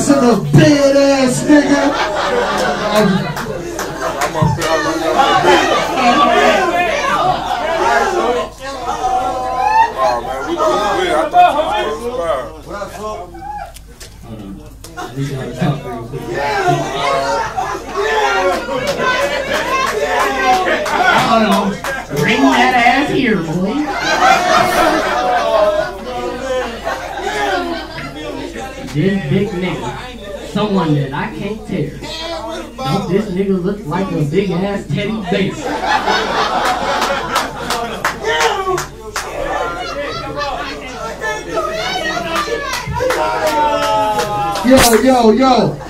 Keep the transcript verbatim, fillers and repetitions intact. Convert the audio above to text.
ass in a bed ass nigga. Hold on. Bring that ass here, boy. This big nigga, someone that I can't tear. Don't this nigga look like a big ass teddy bear? Yo, yo, yo.